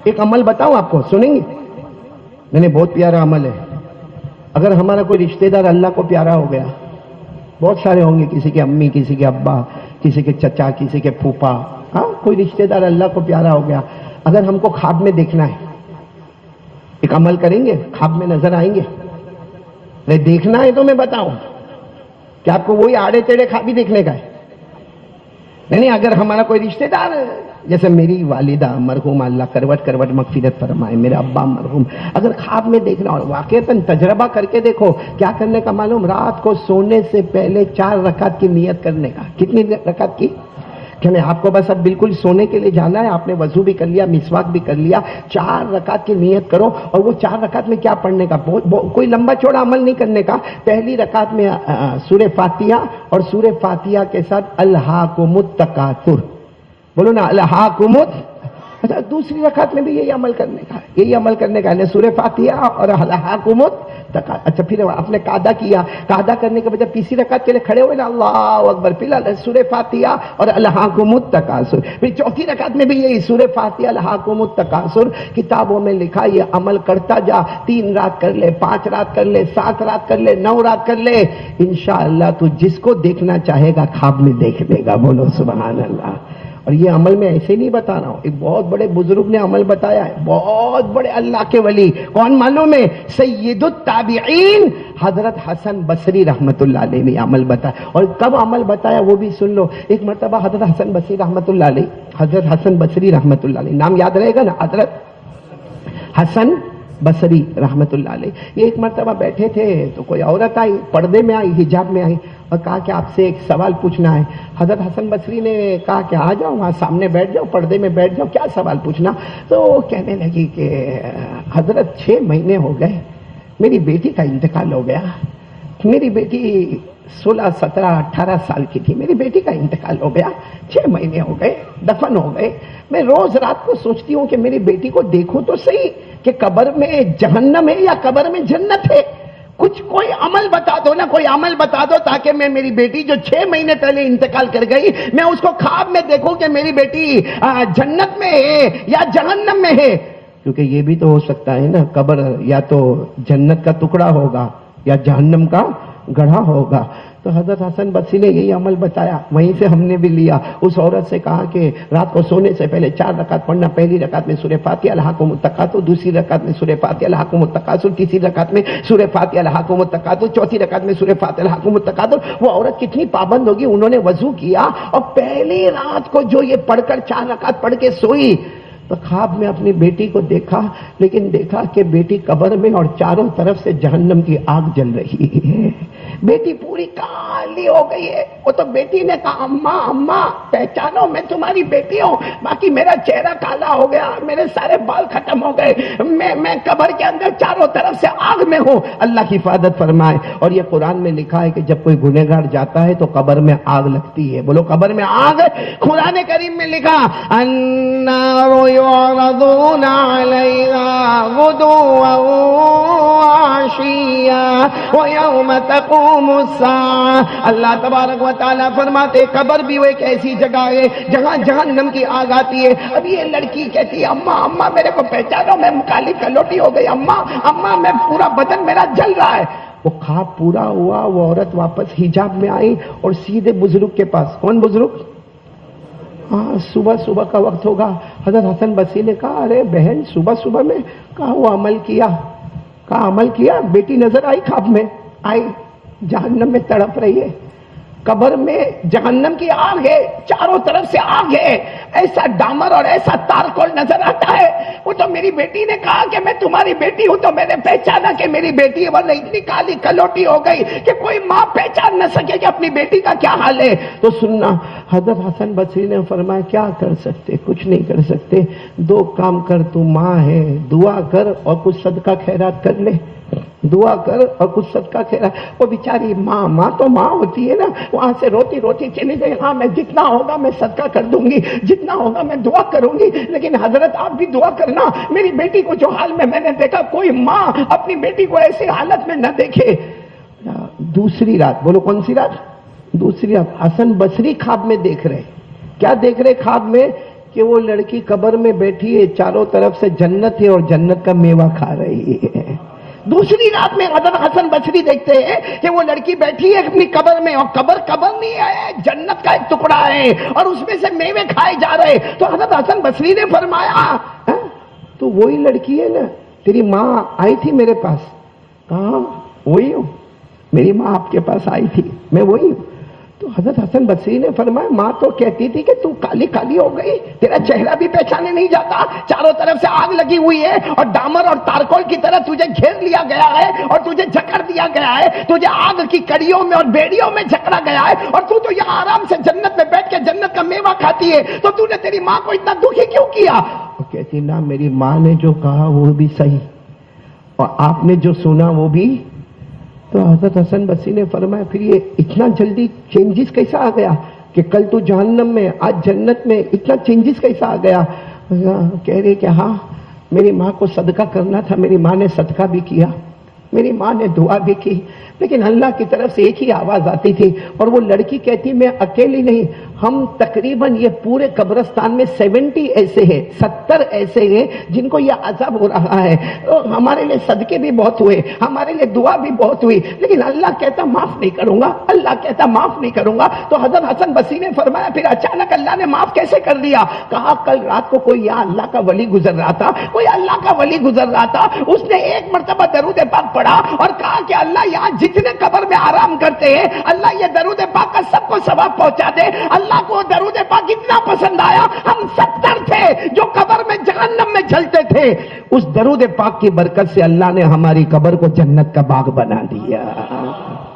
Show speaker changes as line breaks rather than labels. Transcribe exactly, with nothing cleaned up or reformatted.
ایک عمل بتاؤں آپ کو، سنیں گے؟ میں نے بہت پیارا عمل ہے. اگر ہمارا کوئی رشتہ دار اللہ کو پیارا ہو گیا، بہت سارے ہوں گے، کسی کے امی، کسی کے ابا، کسی کے چچا، کسی کے پھوپھا، ہاں کوئی رشتہ دار اللہ کو پیارا ہو گیا. اگر ہم کو خواب میں دیکھنا ہے، ایک عمل کریں گے، خواب میں نظر آئیں گے. نہیں دیکھنا ہے تو میں بتاؤں کہ آپ کو وہی آڑے ٹیڑھے خواب بھی دیکھنے کا ہے. نہیں نہیں، اگر ہمارا کوئی رشتہ دار، جیسے میری والدہ مرحوم، اللہ کروٹ کروٹ مغفرت فرمائے، میرا ابا مرحوم، اگر خواب میں دیکھنا اور واقعتاً تجربہ کر کے دیکھو، کیا کرنے کا معلوم؟ رات کو سونے سے پہلے چار رکعت کی نیت کرنے کا. کتنی رکعت کی؟ کہ میں آپ کو بس اب بالکل سونے کے لیے جانا ہے، آپ نے وضو بھی کر لیا، مسواک بھی کر لیا، چار رکعت کی نیت کرو. اور وہ چار رکعت میں کیا پڑھنے کا؟ بہت بہت کوئی لمبا چوڑا عمل نہیں کرنے کا. پہلی رکعت میں سورہ فاتحہ، اور سورہ فاتحہ کے ساتھ الہاکم التکاثر، بولو نا الہاکم. اچھا دوسری رکعت میں بھی یہی عمل کرنے کا، یہی عمل کرنے کا ہے، سورہ فاتحہ اور الہاکم التکاثر. اچھا پھر آپ نے قاعدہ کیا، قاعدہ کرنے کے بعد تیسری رکعت کے لیے کھڑے ہوئے نا، اللہ اکبر، پھر سورہ فاتحہ اور الہاکم التکاثر. پھر چوتھی رکعت میں بھی یہی سورہ فاتحہ الہاکم التکاثر. کتابوں میں لکھا یہ عمل کرتا جا، تین رات کر لے، پانچ رات کر لے، سات رات کر لے، نو رات کر لے، انشاءاللہ تو جس کو دیکھنا چاہے گا خواب میں دیکھ لے گا. بولو سبحان اللہ. اور یہ عمل میں ایسے نہیں بتا رہا ہوں، ایک بہت بڑے بزرگ نے عمل بتایا ہے، بہت بڑے اللہ کے ولی. کون معلوم ہے؟ سید التابعین حضرت حسن بصری رحمت اللہ علیہ نے عمل بتایا. اور کب عمل بتایا وہ بھی سن لو. ایک مرتبہ حضرت حسن بصری رحمت اللہ علیہ، حضرت حسن بصری رحمت اللہ علیہ، نام یاد رہے گا نا، حضرت حسن بصری رحمت اللہ علیہ. یہ ایک مرتبہ بیٹھے تھے تو کوئی عورت آئی، پردے میں آئی، حجاب میں آئی، اور کہا کہ آپ سے ایک سوال پوچھنا ہے. حضرت حسن بصری نے کہا کہ آ جاؤ، وہاں سامنے بیٹھ جاؤ، پردے میں بیٹھ جاؤ، کیا سوال پوچھنا؟ تو کہنے لگی کہ حضرت چھ مہینے ہو گئے میری بیٹی کا انتقال ہو گیا. میری بیٹی سولہ سترہ اٹھارہ سال کی تھی، میری بیٹی کا انتقال ہو گیا، چھ مہینے ہو گئے، دفن ہو گئے. میں روز رات کو سوچتی ہوں کہ میری بیٹی کو دیکھوں تو صحیح کہ قبر میں جہنم ہے یا قبر میں جنت ہے. کچھ کوئی عمل بتا دو نا، کوئی عمل بتا دو تاکہ میں میری بیٹی جو چھ مہینے پہلے انتقال کر گئی، میں اس کو خواب میں دیکھوں کہ میری بیٹی جنت میں ہے یا جہنم میں ہے. کیونکہ یہ بھی تو ہو سکتا ہے نا، قبر یا تو جنت کا ٹکڑا ہوگا یا جہنم کا گڑھا ہوگا. تو حضرت حسن بصری نے یہی عمل بتایا، وہیں سے ہم نے بھی لیا. اس عورت سے کہا کہ رات کو سونے سے پہلے چار رکعت پڑھنا. پہلی رکعت میں سورہ فاتحہ الہاکم التکاثر، دوسری رکعت میں سورہ فاتحہ الہاکم التکاثر، تیسری رکعت میں سورہ فاتحہ الہاکم التکاثر، چوتھی رکعت میں سورہ فاتحہ الہاکم التکاثر. وہ عورت کتنی پابند ہوگی، انہوں نے وضو کیا اور پہلی رات کو جو یہ پڑھ کر چار رکعت پڑھ کے سوئی تو خواب میں اپنی بیٹی کو دیکھا، لیکن دیکھا کہ بیٹی قبر میں اور چاروں طرف سے جہنم کی آگ جل رہی ہے. بیٹی پوری کالی ہو گئی ہے. وہ تو بیٹی نے کہا اماں اماں پہچانو میں تمہاری بیٹی ہوں، باقی میرا چہرہ کالا ہو گیا، میرے سارے بال ختم ہو گئے، میں میں قبر کے اندر چاروں طرف سے آگ میں ہوں. اللہ کی حفاظت فرمائے. اور یہ قرآن میں لکھا ہے کہ جب کوئی گنہگار جاتا ہے تو قبر میں آگ لگتی ہے. بولو قبر میں آگ. قرآن کریم میں لکھا النار يعرضون عليها غدوا وعشيا ويوم تقوم الساعة. اللہ تبارک و تعالیٰ فرماتے قبر بھی وہ ایک ایسی جگہ ہے جہاں جہنم کی آگ آتی ہے. اب یہ لڑکی کہتی ہے اماں اماں میرے کو پہچانو، میں کالی کلوٹی ہو گئی، اماں اماں میں پورا بدن میرا جل رہا ہے. وہ خواب پورا ہوا، وہ عورت واپس حجاب میں آئی اور سیدھے بزرگ کے پاس. کون بزرگ؟ ہاں صبح صبح کا وقت ہوگا. حضرت حسن بصری نے کہا ارے بہن صبح صبح میں کہا وہ عمل کیا، کہا عمل کیا. بیٹی نظر آئی، خواب میں آئی، جہنم میں تڑپ رہی ہے، قبر میں جہنم کی آگ ہے، چاروں طرف سے آگ ہے، ایسا ڈامر اور ایسا تارکول نظر آتا ہے. وہ تو میری بیٹی نے کہا کہ میں تمہاری بیٹی ہوں، تو میں نے پہچانا کہ میری بیٹی ہے، ورنہ اتنی کالی کلوٹی ہو گئی کہ کوئی ماں پہچان نہ سکے کہ اپنی بیٹی کا کیا حال ہے. تو سننا، حضرت حسن بصری نے فرمایا کیا کر سکتے؟ کچھ نہیں کر سکتے. دو کام کر، تو ماں ہے، دعا کر اور کچھ صدقہ خیرات کر لے. دعا کر اور کچھ صدقہ خیرات. وہ بیچاری ماں ماں تو ماں ہوتی ہے نا، وہاں سے روتی روتی چلی گئی. ہاں میں جتنا ہوگا میں صدقہ کر دوں گی، جتنا ہوگا میں دعا کروں گی، لیکن حضرت آپ بھی دعا کرنا میری بیٹی کو جو حال میں میں نے دیکھا، کوئی ماں اپنی بیٹی کو ایسی حالت میں نہ دیکھے. دوسری رات، بولو کون سی رات؟ دوسری رات حسن بصری خواب میں دیکھ رہے. کیا دیکھ رہے خواب میں؟ کہ وہ لڑکی قبر میں بیٹھی ہے، چاروں طرف سے جنت ہے اور جنت کا میوہ کھا رہی ہے۔ دوسری رات میں حضرت حسن بصری دیکھتے ہیں کہ وہ لڑکی بیٹھی ہے اپنی قبر میں، اور قبر قبر نہیں ہے، جنت کا ایک ٹکڑا ہے اور اس میں سے میوے کھائے جا رہے۔ تو حضرت حسن بصری نے فرمایا تو وہی لڑکی ہے نا، تیری ماں آئی تھی میرے پاس؟ کہاں؟ وہی ہوں، میری ماں آپ کے پاس آئی تھی، میں وہی ہوں۔ تو حضرت حسن بصری نے فرمایا ماں تو کہتی تھی کہ تو کالی کالی ہو گئی، تیرا چہرہ بھی پہچانے نہیں جاتا، چاروں طرف سے آگ لگی ہوئی ہے اور ڈامر اور تارکول کی طرح تجھے گھیر لیا گیا ہے اور تجھے جکڑ دیا گیا ہے، تجھے آگ کی کڑیوں میں اور بیڑیوں میں جکڑا گیا ہے، اور تو تو یہاں آرام سے جنت میں بیٹھ کے جنت کا میوہ کھاتی ہے، تو تو نے تیری ماں کو اتنا دکھی کیوں کیا؟ وہ کہتی نا میری ماں نے جو کہا وہ بھی صحیح اور آپ نے جو سنا وہ بھی۔ تو حضرت حسن بصری نے فرمایا پھر یہ اتنا جلدی چینجز کیسا آ گیا کہ کل تو جہنم میں آج جنت میں، اتنا چینجز کیسا آ گیا؟ کہہ رہی کہ ہاں میری ماں کو صدقہ کرنا تھا، میری ماں نے صدقہ بھی کیا، میری ماں نے دعا بھی کی، لیکن اللہ کی طرف سے ایک ہی آواز آتی تھی اور وہ لڑکی کہتی میں اکیلی نہیں، ہم تقریباً یہ پورے قبرستان میں سیونٹی ایسے ہیں، ستر ایسے ہیں جن کو یہ عذاب ہو رہا ہے، ہمارے لیے صدقے بھی بہت ہوئے، ہمارے لیے دعا بھی بہت ہوئی، لیکن اللہ کہتا معاف نہیں کروں گا، اللہ کہتا معاف نہیں کروں گا۔ تو حضرت حسن بصری نے فرمایا پھر اچانک اللہ نے معاف کیسے کر دیا؟ کہا کل رات کو کوئی یہاں اللہ کا ولی گزر رہا تھا، کوئی اللہ کا ولی گزر رہا تھا، اس نے ایک مرتبہ درود پاک پڑھا اور کہا کہ اللہ یہاں جتنے قبر میں آرام کرتے ہیں اللہ یہ درود پاک کا سب کو ثواب پہنچا دے۔ اللہ کو درود پاک اتنا پسند آیا، ہم ستر تھے جو قبر میں جہنم میں جلتے تھے، اس درود پاک کی برکت سے اللہ نے ہماری قبر کو جنت کا باغ بنا دیا۔